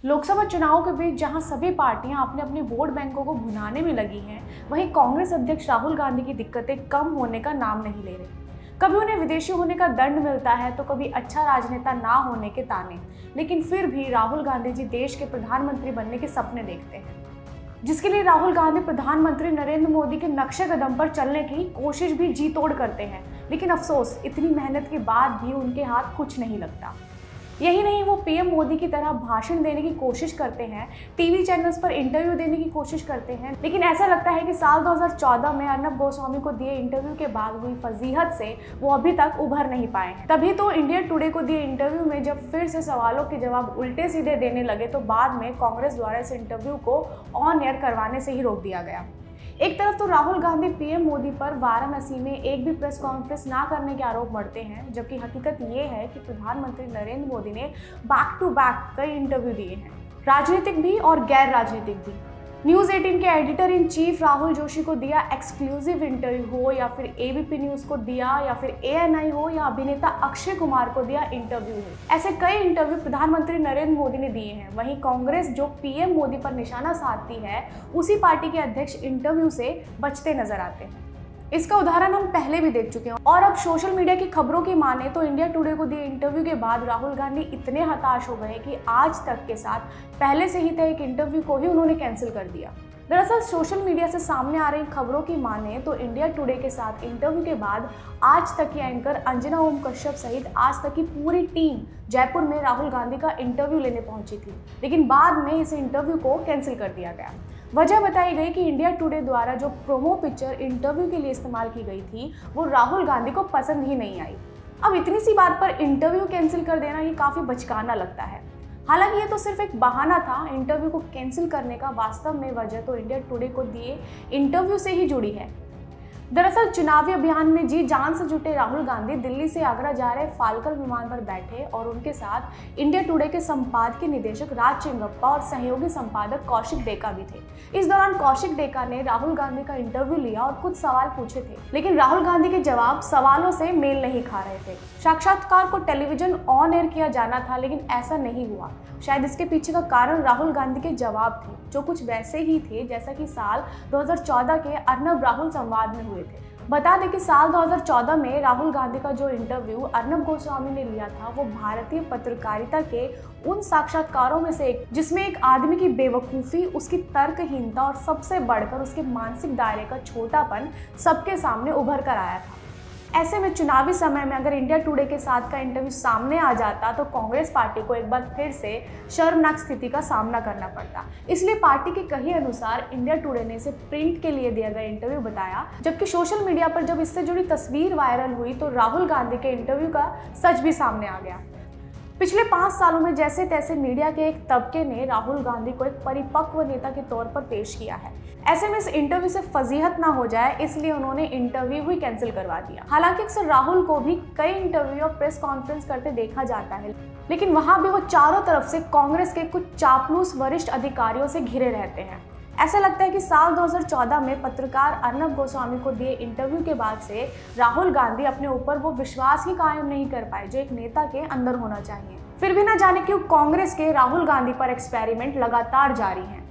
लोकसभा चुनाव के बीच जहां सभी पार्टियां अपने अपने वोट बैंकों को भुनाने में लगी हैं, वहीं कांग्रेस अध्यक्ष राहुल गांधी की दिक्कतें कम होने का नाम नहीं ले रही। कभी उन्हें विदेशी होने का दंड मिलता है तो कभी अच्छा राजनेता ना होने के ताने, लेकिन फिर भी राहुल गांधी जी देश के प्रधानमंत्री बनने के सपने देखते हैं, जिसके लिए राहुल गांधी प्रधानमंत्री नरेंद्र मोदी के नक्शे कदम पर चलने की कोशिश भी जी तोड़ करते हैं। लेकिन अफसोस, इतनी मेहनत के बाद भी उनके हाथ कुछ नहीं लगता। यही नहीं, वो पीएम मोदी की तरह भाषण देने की कोशिश करते हैं, टीवी चैनल्स पर इंटरव्यू देने की कोशिश करते हैं, लेकिन ऐसा लगता है कि साल 2014 में अर्नब गोस्वामी को दिए इंटरव्यू के बाद हुई फजीहत से वो अभी तक उभर नहीं पाए हैं। तभी तो इंडिया टुडे को दिए इंटरव्यू में जब फिर से सवालों के जवाब उल्टे सीधे देने लगे तो बाद में कांग्रेस द्वारा इस इंटरव्यू को ऑन एयर करवाने से ही रोक दिया गया। एक तरफ तो राहुल गांधी पीएम मोदी पर वाराणसी में एक भी प्रेस कॉन्फ्रेंस ना करने के आरोप मढ़ते हैं, जबकि हकीकत ये है कि प्रधानमंत्री नरेंद्र मोदी ने बैक टू बैक कई इंटरव्यू दिए हैं, राजनीतिक भी और गैर राजनीतिक भी। न्यूज़ 18 के editor in chief Rahul Joshi को दिया एक्सक्लूसिव इंटरव्यू हो, या फिर एबीपी न्यूज़ को दिया, या फिर एएनआई हो, या अभिनेता अक्षय कुमार को दिया इंटरव्यू हो, ऐसे कई इंटरव्यू प्रधानमंत्री नरेंद्र मोदी ने दिए हैं। वहीं कांग्रेस जो पीएम मोदी पर निशाना साधती है, उसी पार्टी के अध्यक्ष इंटरव्यू से बचते नजर आते हैं। इसका उदाहरण हम पहले भी देख चुके हैं, और अब सोशल मीडिया की खबरों की माने तो इंडिया टुडे को दिए इंटरव्यू के बाद राहुल गांधी इतने हताश हो गए कि आज तक के साथ पहले से ही तय एक इंटरव्यू को ही उन्होंने कैंसिल कर दिया। दरअसल सोशल मीडिया से सामने आ रही खबरों की माने तो इंडिया टुडे के साथ इंटरव्यू के बाद आज तक की एंकर अंजना ओम कश्यप सहित आज तक की पूरी टीम जयपुर में राहुल गांधी का इंटरव्यू लेने पहुंची थी, लेकिन बाद में इस इंटरव्यू को कैंसिल कर दिया गया। वजह बताई गई कि इंडिया टुडे द्वारा जो प्रोमो पिक्चर इंटरव्यू के लिए इस्तेमाल की गई थी वो राहुल गांधी को पसंद ही नहीं आई। अब इतनी सी बात पर इंटरव्यू कैंसिल कर देना ही काफ़ी बचकाना लगता है। हालांकि ये तो सिर्फ एक बहाना था इंटरव्यू को कैंसिल करने का, वास्तव में वजह तो इंडिया टुडे को दिए इंटरव्यू से ही जुड़ी है। दरअसल चुनावी अभियान में जी जान से जुटे राहुल गांधी दिल्ली से आगरा जा रहे फाल्कन विमान पर बैठे और उनके साथ इंडिया टुडे के संपादकीय निदेशक राज चिंगप्पा और सहयोगी संपादक कौशिक डेका भी थे। इस दौरान कौशिक डेका ने राहुल गांधी का इंटरव्यू लिया और कुछ सवाल पूछे थे, लेकिन राहुल गांधी के जवाब सवालों से मेल नहीं खा रहे थे। साक्षात्कार को टेलीविजन ऑन एयर किया जाना था, लेकिन ऐसा नहीं हुआ। शायद इसके पीछे का कारण राहुल गांधी के जवाब थे, जो कुछ वैसे ही थे जैसा कि साल 2014 के अर्नब राहुल संवाद में हुए थे। बता दें कि साल 2014 में राहुल गांधी का जो इंटरव्यू अर्नब गोस्वामी ने लिया था वो भारतीय पत्रकारिता के उन साक्षात्कारों में से एक, जिसमें एक आदमी की बेवकूफ़ी, उसकी तर्कहीनता और सबसे बढ़कर उसके मानसिक दायरे का छोटापन सबके सामने उभर कर आया था। ऐसे में चुनावी समय में अगर इंडिया टुडे के साथ का इंटरव्यू सामने आ जाता तो कांग्रेस पार्टी को एक बार फिर से शर्मनाक स्थिति का सामना करना पड़ता। इसलिए पार्टी के कहे अनुसार इंडिया टुडे ने इसे प्रिंट के लिए दिया गया इंटरव्यू बताया, जबकि सोशल मीडिया पर जब इससे जुड़ी तस्वीर वायरल हुई तो राहुल गांधी के इंटरव्यू का सच भी सामने आ गया। पिछले 5 सालों में जैसे तैसे मीडिया के एक तबके ने राहुल गांधी को एक परिपक्व नेता के तौर पर पेश किया है। ऐसे में इस इंटरव्यू से फजीहत ना हो जाए, इसलिए उन्होंने इंटरव्यू ही कैंसिल करवा दिया। हालांकि अक्सर राहुल को भी कई इंटरव्यू और प्रेस कॉन्फ्रेंस करते देखा जाता है, लेकिन वहां भी वो चारों तरफ से कांग्रेस के कुछ चापलूस वरिष्ठ अधिकारियों से घिरे रहते हैं। ऐसा लगता है कि साल 2014 में पत्रकार अर्नब गोस्वामी को दिए इंटरव्यू के बाद से राहुल गांधी अपने ऊपर वो विश्वास ही कायम नहीं कर पाए जो एक नेता के अंदर होना चाहिए। फिर भी ना जाने क्यों कांग्रेस के राहुल गांधी पर एक्सपेरिमेंट लगातार जारी है।